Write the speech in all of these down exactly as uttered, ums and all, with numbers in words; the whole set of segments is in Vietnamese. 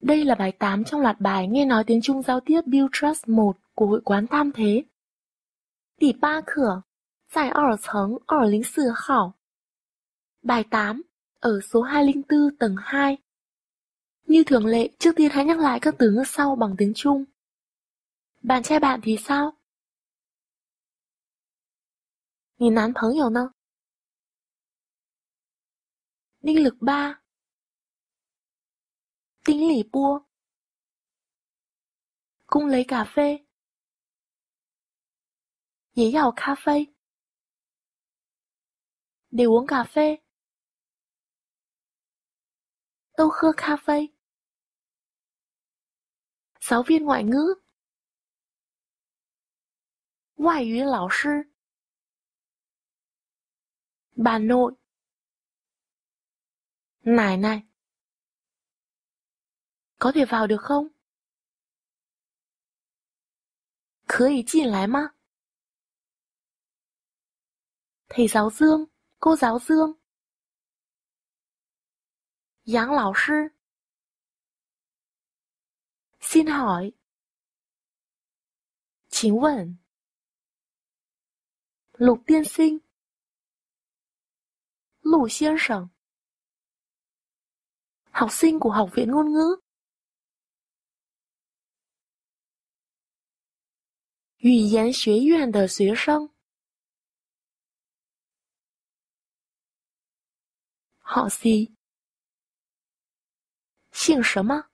Đây là bài tám trong loạt bài nghe nói tiếng Trung giao tiếp Build Trust một của Hội quán Tam Thế. Tỷ ba cửa, tại ở tầng hai không bốn hảo. Bài tám, ở số hai không bốn tầng hai. Như thường lệ, trước tiên hãy nhắc lại các từ ngữ sau bằng tiếng Trung. Bạn trai bạn thì sao? 你男朋友呢？ Ninh lực ba. Tính lỉ bua. Cung lấy cà phê. Dễ dào cà phê. Để uống cà phê. Tôi khơ cà phê. Giáo viên ngoại ngữ. Ngoại ngữ lão sư. Bà nội. Nải này. Có thể vào được không? Khớ ý chỉnh lái mà. Thầy giáo Dương, cô giáo Dương. Giáng lão sư. Xin hỏi. Chính vấn. Lục tiên sinh. Lục先生. Học sinh của Học viện Ngôn ngữ. 语言学院的学生。họ gì? 姓什么？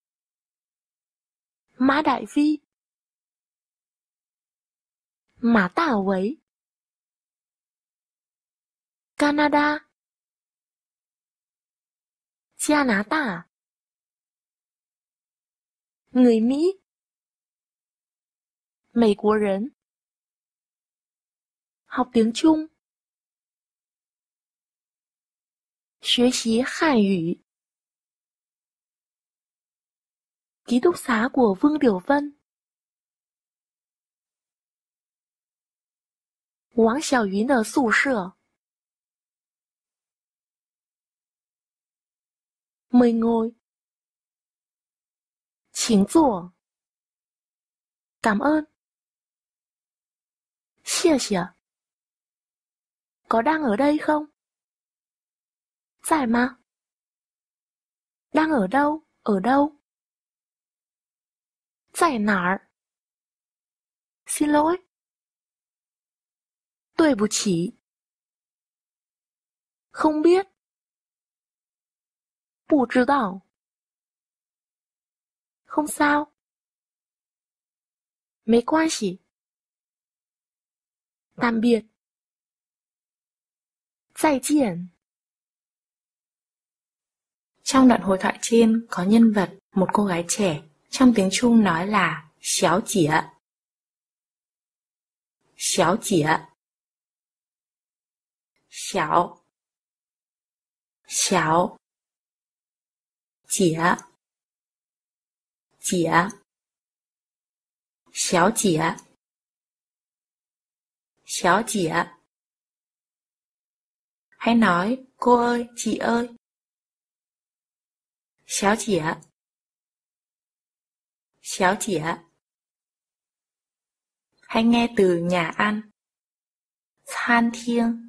Mã Đại Vi. Mã Đại Vĩ. Canada. 加拿大。Người Mỹ. 美国人。học tiếng Trung. 学习汉语。ký túc xá của Vương Tiểu Vân. 王小云的宿舍。mời ngồi. 请坐。cảm ơn. 谢谢. Có đang ở đây không? Tại mà. Đang ở đâu? Ở đâu? Tại nào? Xin lỗi. 对不起. Không biết. 不知道. Không sao. 没关系. Tạm biệt. 再见. Trong đoạn hội thoại trên có nhân vật một cô gái trẻ, trong tiếng Trung nói là xáo chĩa. Xáo chĩa. Xáo. Xáo. Chĩa. Chĩa. Xáo chĩa. Xáo chĩa. Hãy nói cô ơi, chị ơi. Xáo chĩa. Xáo chĩa. Hãy nghe từ nhà ăn.餐厅.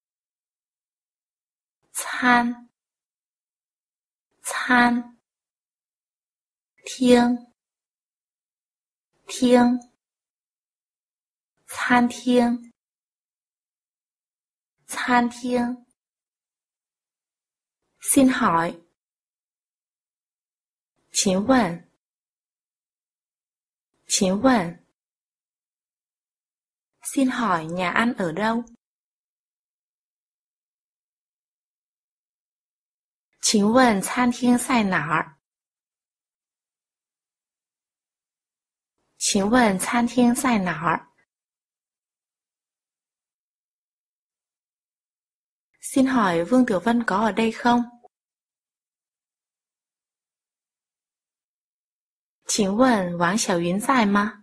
餐.餐. Thiên. Thiên.餐厅.餐厅. Xin hỏi. Chính vấn. Chính vấn. Xin hỏi nhà ăn ở đâu? Chính vấn餐厅在哪儿? Chính vấn餐厅在哪儿? Xin hỏi Vương Tiểu Vân có ở đây không? Chính vấn Wang Xiaoyun tại吗?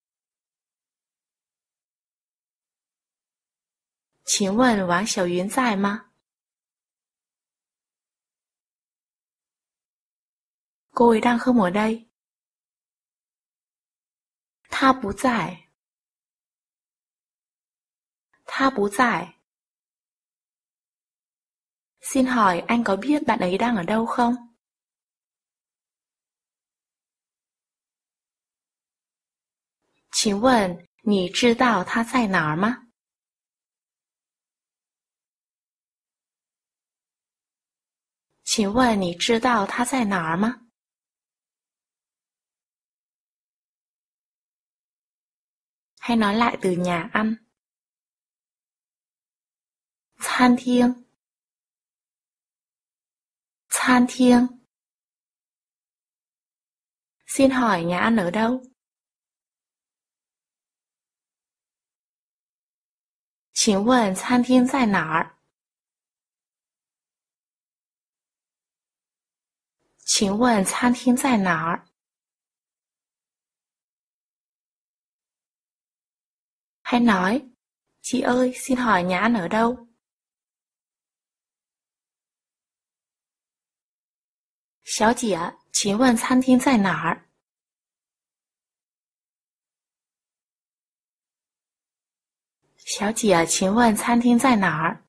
Chính vấn Wang Xiaoyun tại吗? Cô ấy đang không ở đây. 他不在，他不在。 Xin hỏi anh có biết bạn ấy đang ở đâu không? 请问你知道他在哪儿吗？ 请问你知道他在哪儿吗？ Hay nói lại từ nhà ăn. 餐厅，餐厅。 Xin hỏi nhà ăn ở đâu? 请问餐厅在哪儿？ 请问餐厅在哪儿？ Hay nói, chị ơi, xin hỏi nhà ăn ở đâu? 小姐，请问餐厅在哪儿？ 小姐，请问餐厅在哪儿？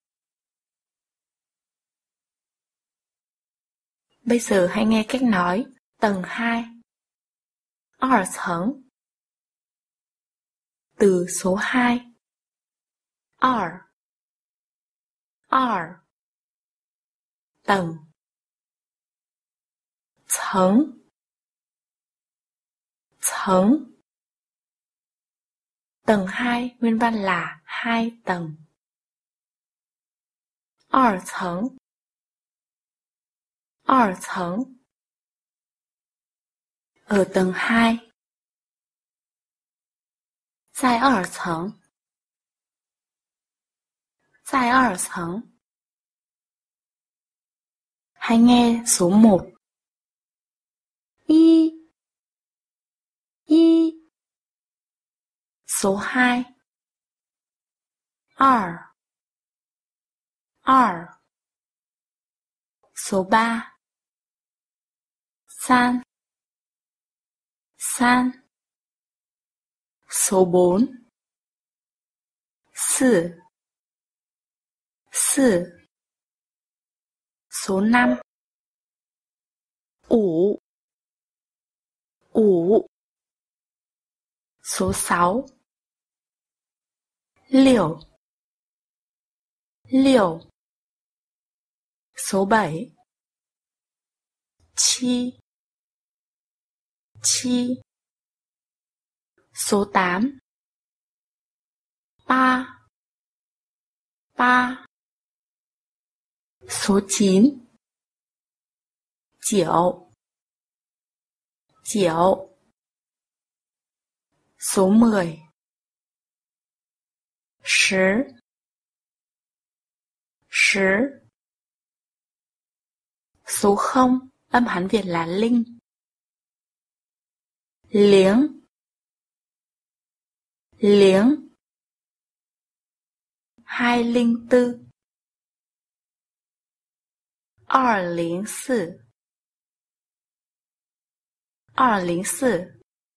Bây giờ hãy nghe cách nói tầng hai. 二层， từ số hai. 二，二， tầng, 层，层。 Tầng hai nguyên văn là hai tầng. 二层，二层。 Ở tầng hai. 在二层，在二层。 Hãy nghe số một. 一，一。 Số hai. 二，二。 Số ba. 三，三。 Số bốn. 四，四。 Số năm. 五，五。 Số sáu. 六，六。 Số bảy. 七，七。 Số tám. 八，八。 Số chín. 九，九。 Số mười. 十，十。 Số không, âm Hán Việt là linh. 零，零。 hai linh tư. 二零四，二零四。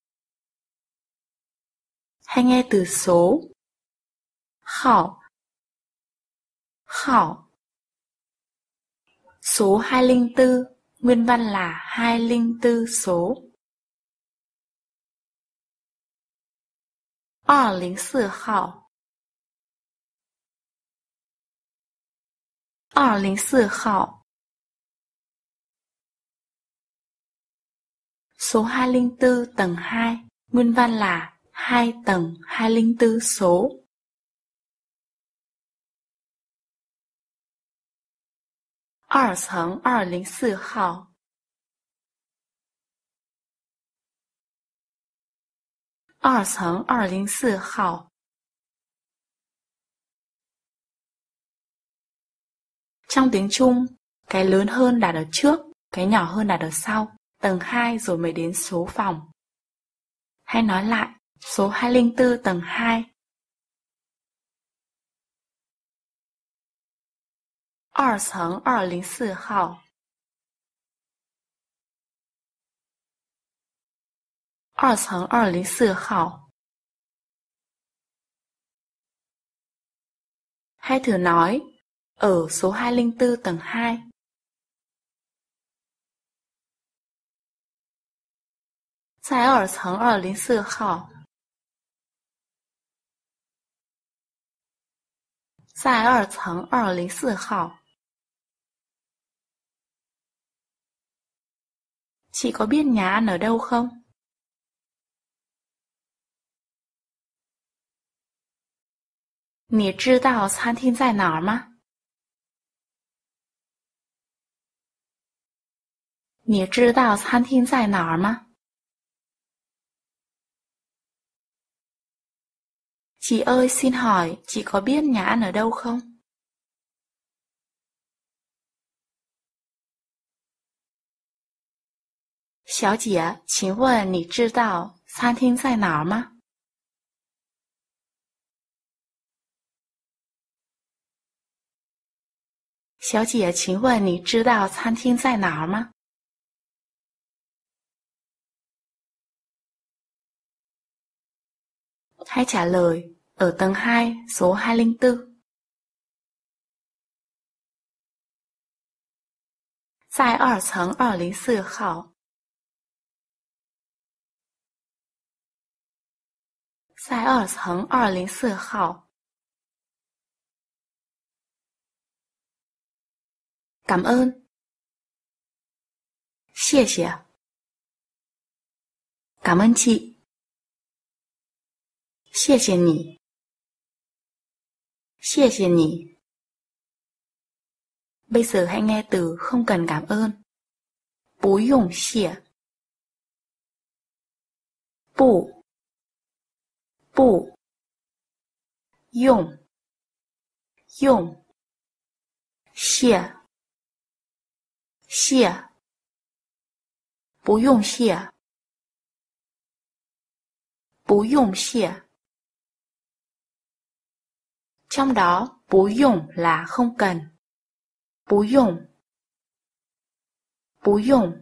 Hay nghe từ số. 号，号。 Số hai linh tư, nguyên văn là hai linh tư số. 二零四号，二零四号。 Số hai linh tư tầng hai, nguyên văn là hai tầng hai linh tư số. 二层二零四号，二层二零四号。 Trong tiếng Trung, cái lớn hơn đặt ở trước, cái nhỏ hơn đặt ở sau, tầng hai rồi mới đến số phòng. Hay nói lại, số hai linh tư tầng hai. 二层二零四号， 二层二零四号. Hãy thử nói, ở số hai linh tư tầng hai. Tại ở tầng hai linh bốn号. Tại ở tầng hai linh bốn号. Chị có biết nhà ăn ở đâu không? 你知道餐厅在哪儿吗？你知道餐厅在哪儿吗？ Chị ơi, xin hỏi, chị có biết nhà ăn ở đâu không? 小姐，请问你知道餐厅在哪儿吗？小姐，请问你知道餐厅在哪儿吗？ Hãy trả lời, ở tầng hai, số hai linh bốn. 在二层二零四号. 在二层二零四号. Cảm ơn. 谢谢. Cảm ơn chị. 谢谢你. 谢谢你. Bây giờ hãy nghe từ không cần cảm ơn. 不用谢. 不不用用谢谢不用谢不用谢 Trong đó, 不用 là không cần. 不用不用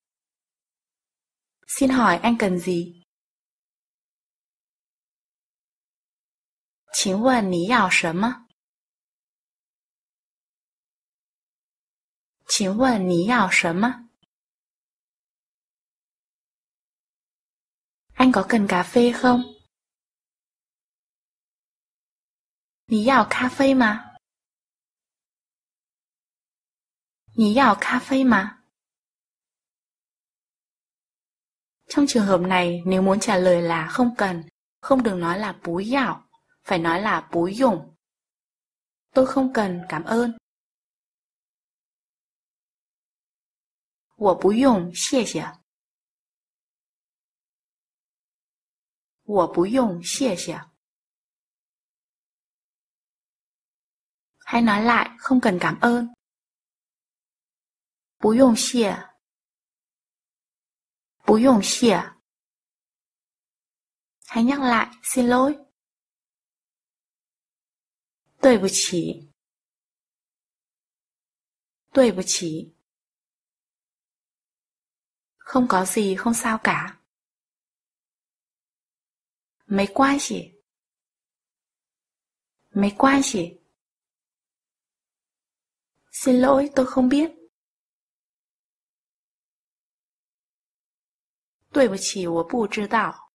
Xin hỏi anh cần gì? 请问你要什么？请问你要什么？ Anh có cần cà phê không? 你要咖啡吗？你要咖啡吗？ Trong trường hợp này, nếu muốn trả lời là không cần, không được nói là bú yào, phải nói là bú dùng. Tôi không cần, cảm ơn. 我不用，谢谢。我不用，谢谢。 Hãy nói lại, không cần cảm ơn. 不用谢。不用谢. Hãy nhắc lại, xin lỗi. 对不起。对不起. Không có gì, không sao cả. 没关系。没关系. Xin lỗi, tôi không biết. 对不起，我不知道。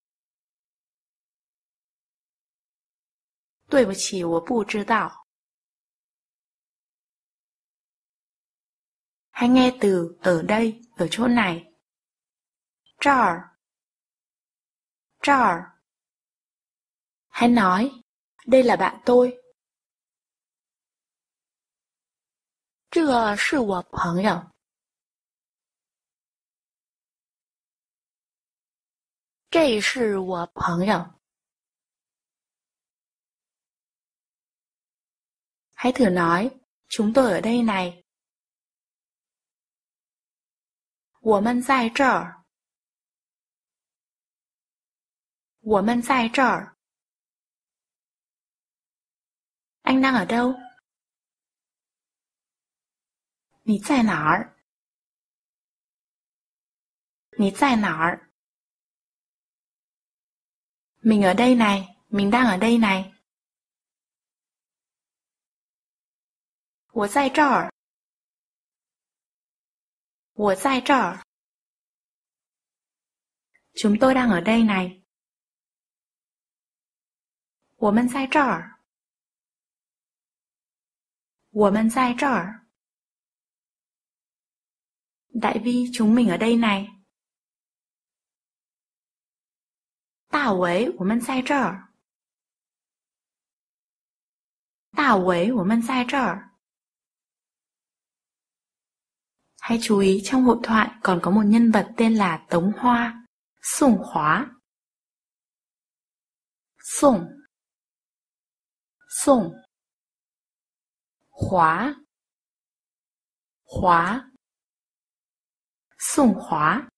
对不起，我不知道。Hãy nghe từ ở đây, ở chỗ này. 这儿这儿 Hãy nói, đây là bạn tôi. 这是我朋友。这是我朋友。 Hãy thử nói, chúng tôi ở đây này. 我们在这儿。我们在这儿。Anh đang ở đâu? 你在哪儿？你在哪儿？ Mình ở đây này, mình đang ở đây này. 我在这儿。我在这儿。Chúng tôi đang ở đây này. 我们在这儿。我们在这儿。Đại vi, chúng mình ở đây này. 大为，我们在这儿。大为，我们在这儿。Hãy chú ý trong hội thoại còn có một nhân vật tên là Tống Hoa, Sùng Hóa. Sùng, Sùng, Hóa, Hóa, Sùng Hóa,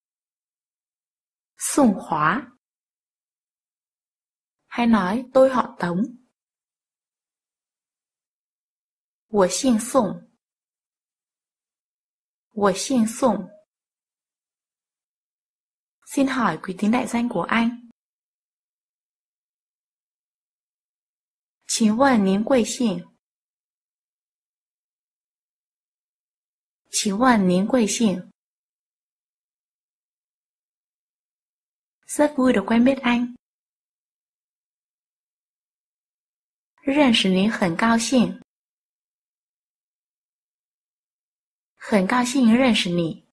Sùng Hóa. Hay nói tôi họ Tống. 我姓宋。我姓宋. Xin hỏi quý tính đại danh của anh. 请问您贵姓? 请问您贵姓? Rất vui được quen biết anh. 认识您很高兴。很高兴认识你.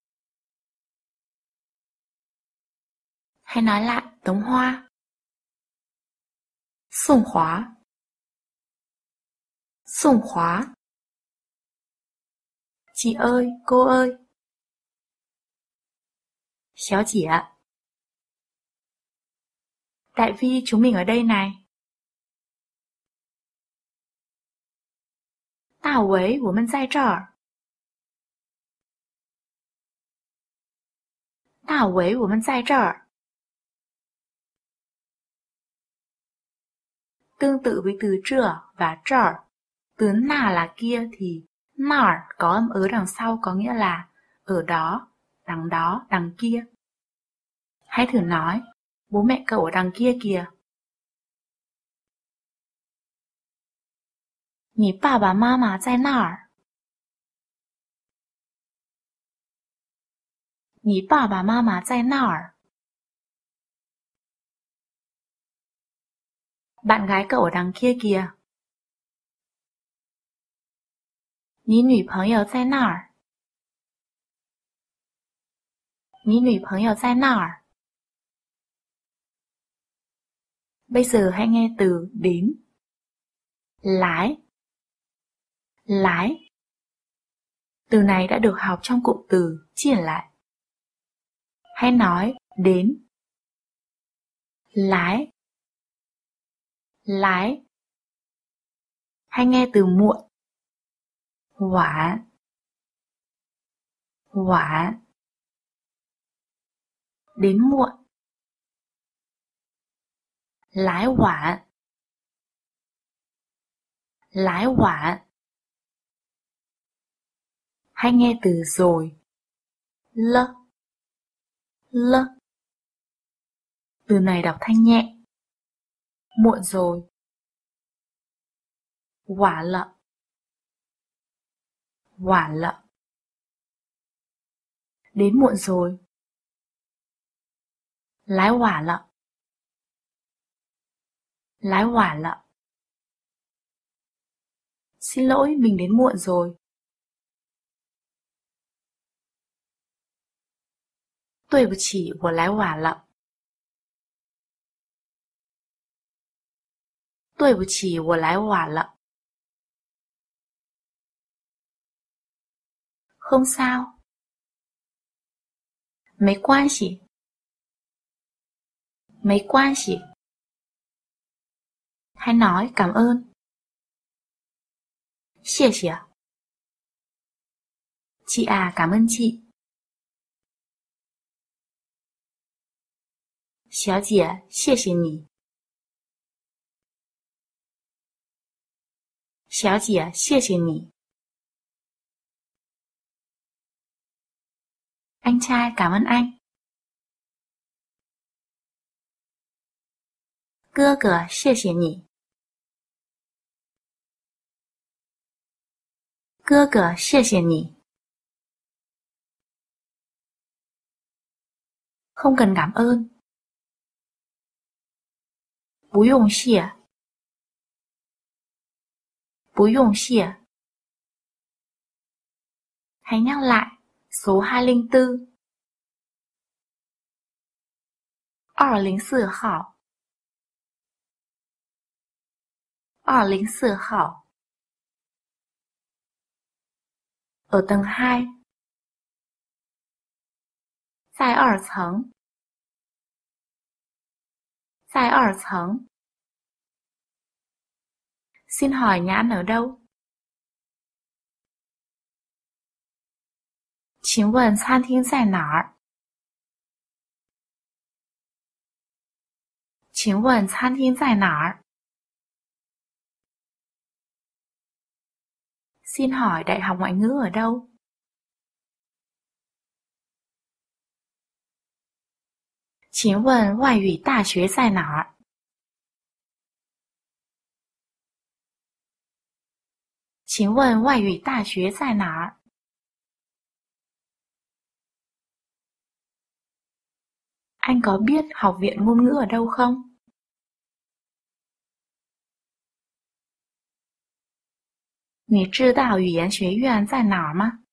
Hay nói lại Tống Hoa. Sùng Hóa. Sùng Hóa. Chị ơi, cô ơi. Xéo chị ạ. Đại vi, chúng mình ở đây này. 大为，我们在这儿。大为，我们在这儿. Tương tự với từ trưa và trờ, từ na là kia thì nar có âm ớ đằng sau có nghĩa là ở đó, đằng đó, đằng kia. Hãy thử nói, bố mẹ cậu ở đằng kia kìa. 你爸爸妈妈在那儿。你爸爸妈妈在那儿。Bạn gái cậu ở đằng kia kìa. 你女朋友在那儿。你女朋友在那儿。Bây giờ hãy nghe từ đến. Lái. Lái. Từ này đã được học trong cụm từ triển lại. Hãy nói đến. Lái. Lái. Hãy nghe từ muộn.晚.晚. Đến muộn. Lái晚. Lái晚. Hãy nghe từ rồi. Lơ. Lơ. Từ này đọc thanh nhẹ. Muộn rồi. Quả lợ. Quả lợ. Đến muộn rồi. Lái quả lợ. Lái quả lợ. Xin lỗi, mình đến muộn rồi. 对不起，我来晚了。对不起，我来晚了。Không sao. 没关系。没关系。Hãy nói cảm ơn. 谢谢. Chị à, cảm ơn chị. 小姐，谢谢你。小姐，谢谢你。Anh trai, cảm ơn anh. 哥哥，谢谢你。哥哥，谢谢你。Không cần cảm ơn. 不用谢。不用谢。Hãy nhắc lại số hai không bốn. 二零四号。二零四号。Ở tầng hai. 在二层。在二层。Xin hỏi nhà ăn ở đâu? 请问餐厅在哪儿？请问餐厅在哪儿？ Xin hỏi Đại học Ngoại ngữ ở đâu? 请问外语大学在哪儿？请问外语大学在哪儿？ Anh có biết học viện ngôn ngữ ở đâu không? 你知道语言学院在哪儿吗？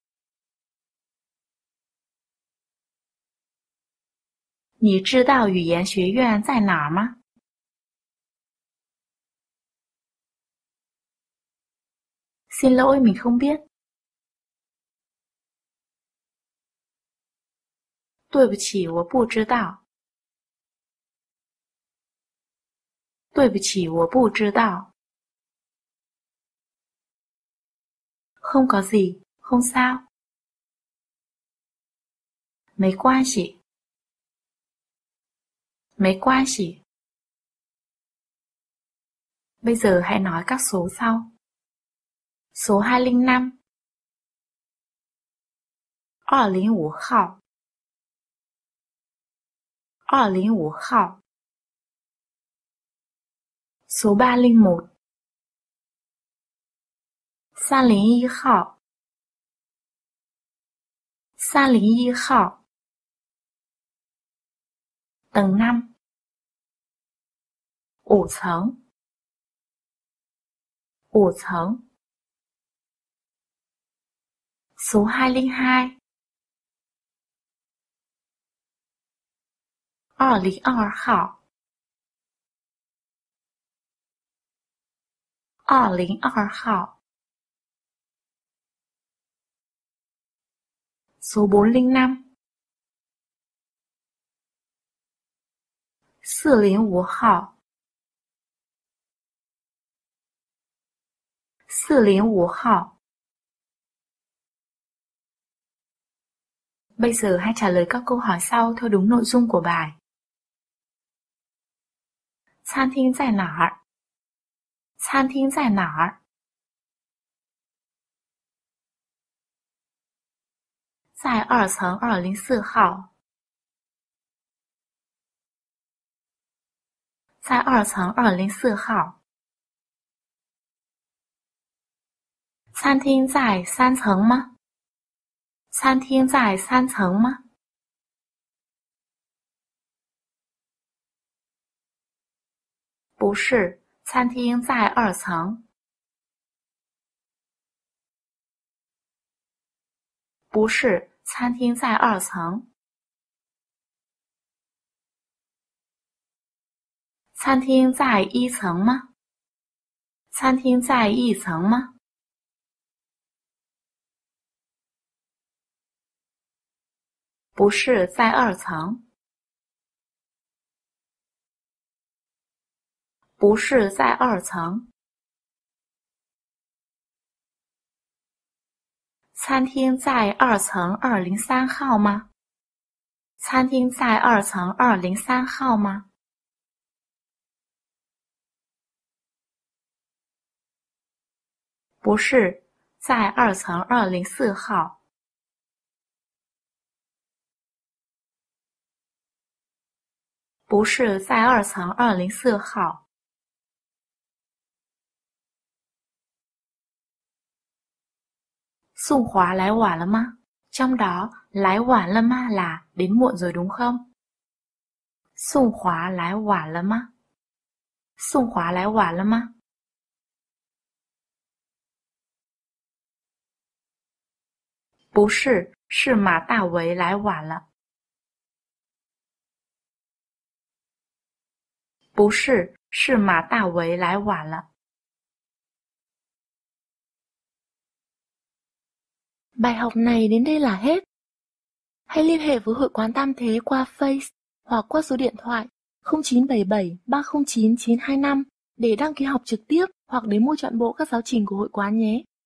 你知道语言学院在哪儿吗？ Xin lỗi, mình không biết. 对不起，我不知道。对不起，我不知道。Không có gì, không sao. 没关系。没关系。Bây giờ hãy nói các số sau. Số hai không năm. 二零五号。二零五号。Số ba không một. 三零一号。三零一号。Tầng năm. Ổ层. Ổ层. Số hai không hai. 二零二号。二零二号。Số bốn không năm. 四零五号。四零五号。Bây giờ hãy trả lời các câu hỏi sau theo đúng nội dung của bài. 餐厅在哪儿？餐厅在哪儿？在二层二零四号。在二层二零四号。餐厅在三层吗？餐厅在三层吗？不是，餐厅在二层。不是，餐厅在二层。餐厅在一层吗？餐厅在一层吗？不是，在二层。不是在二层。餐厅在二层二零三号吗？餐厅在二层二零三号吗？不是，在二层二零四号。 不是在二层二零四号。Sùng Hóa lái quả了吗? Trong đó, lái quả了吗 là đến muộn rồi đúng không? Sùng Hóa lái quả了吗? Sùng Hóa lái quả了吗? 不是，是马大为来晚了。不是，是马大为来晚了。 Bài học này đến đây là hết. Hãy liên hệ với Hội quán Tam Thế qua Face hoặc qua số điện thoại không chín bảy bảy ba không chín chín hai năm để đăng ký học trực tiếp hoặc đến mua trọn bộ các giáo trình của hội quán nhé.